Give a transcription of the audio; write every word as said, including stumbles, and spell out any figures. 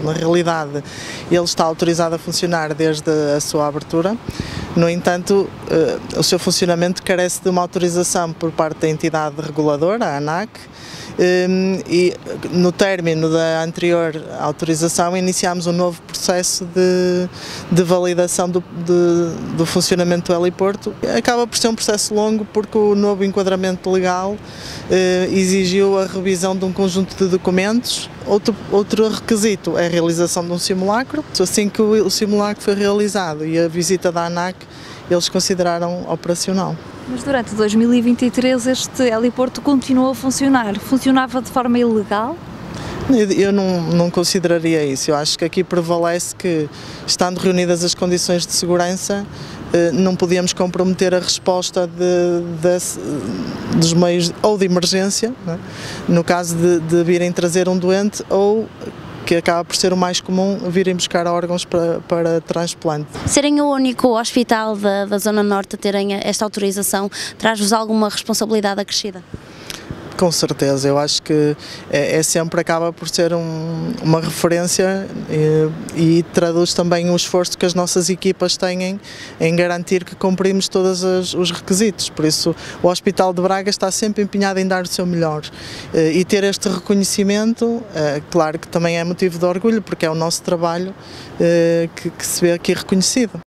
Na realidade, ele está autorizado a funcionar desde a sua abertura. No entanto, o seu funcionamento carece de uma autorização por parte da entidade reguladora, a ANAC, e no término da anterior autorização iniciámos um novo processo de, de validação do, de, do funcionamento do heliporto. Acaba por ser um processo longo porque o novo enquadramento legal eh, exigiu a revisão de um conjunto de documentos. Outro, outro requisito é a realização de um simulacro. Assim que o, o simulacro foi realizado e a visita da ANAC, eles consideraram operacional. Mas durante dois mil e vinte e três este heliporto continuou a funcionar. Funcionava de forma ilegal? Eu não, não consideraria isso. Eu acho que aqui prevalece que, estando reunidas as condições de segurança, não podíamos comprometer a resposta de, de, dos meios ou de emergência, não é? No caso de, de virem trazer um doente ou, que acaba por ser o mais comum, virem buscar órgãos para, para transplante. Serem o único hospital da, da Zona Norte a terem esta autorização traz-vos alguma responsabilidade acrescida? Com certeza, eu acho que é, é sempre acaba por ser um, uma referência e, e traduz também o esforço que as nossas equipas têm em garantir que cumprimos todos os, os requisitos. Por isso, o Hospital de Braga está sempre empenhado em dar o seu melhor e ter este reconhecimento, é, claro que também é motivo de orgulho, porque é o nosso trabalho é, que, que se vê aqui reconhecido.